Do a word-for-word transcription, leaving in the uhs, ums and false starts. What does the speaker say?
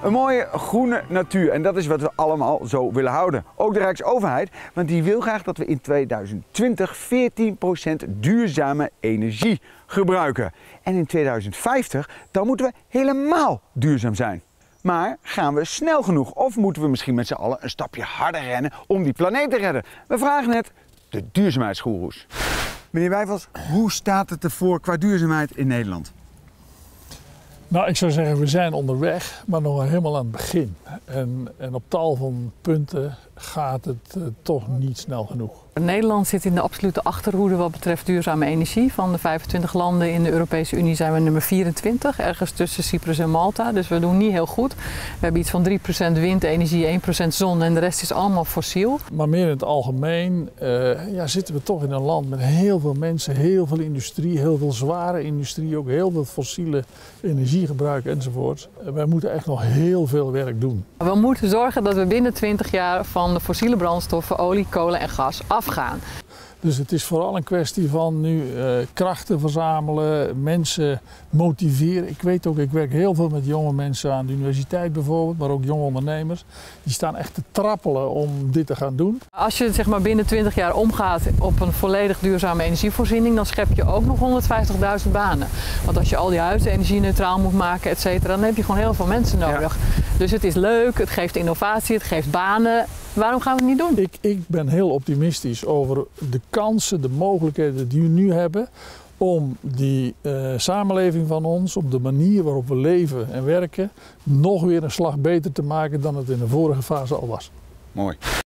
Een mooie groene natuur en dat is wat we allemaal zo willen houden. Ook de Rijksoverheid, want die wil graag dat we in tweeduizend twintig veertien procent duurzame energie gebruiken. En in tweeduizend vijftig dan moeten we helemaal duurzaam zijn. Maar gaan we snel genoeg of moeten we misschien met z'n allen een stapje harder rennen om die planeet te redden? We vragen het de duurzaamheidsgoeroes. Meneer Wijfels, hoe staat het ervoor qua duurzaamheid in Nederland? Nou, ik zou zeggen, we zijn onderweg, maar nog helemaal aan het begin. En, en op tal van punten gaat het uh, toch niet snel genoeg. Nederland zit in de absolute achterhoede wat betreft duurzame energie. Van de vijfentwintig landen in de Europese Unie zijn we nummer vierentwintig, ergens tussen Cyprus en Malta. Dus we doen niet heel goed. We hebben iets van drie procent windenergie, één procent zon en de rest is allemaal fossiel. Maar meer in het algemeen uh, ja, zitten we toch in een land met heel veel mensen, heel veel industrie, heel veel zware industrie, ook heel veel fossiele energiegebruik enzovoort. Uh, wij moeten echt nog heel veel werk doen. We moeten zorgen dat we binnen twintig jaar van de fossiele brandstoffen, olie, kolen en gas afgaan. Dus het is vooral een kwestie van nu uh, krachten verzamelen, mensen motiveren. Ik weet ook, ik werk heel veel met jonge mensen aan de universiteit bijvoorbeeld, maar ook jonge ondernemers. Die staan echt te trappelen om dit te gaan doen. Als je zeg maar, binnen twintig jaar omgaat op een volledig duurzame energievoorziening, dan schep je ook nog honderdvijftigduizend banen. Want als je al die huizen energie-neutraal moet maken, et cetera, dan heb je gewoon heel veel mensen nodig. Ja. Dus het is leuk, het geeft innovatie, het geeft banen. Waarom gaan we het niet doen? Ik, ik ben heel optimistisch over de kansen, de mogelijkheden die we nu hebben om die uh, samenleving van ons, op de manier waarop we leven en werken, nog weer een slag beter te maken dan het in de vorige fase al was. Mooi.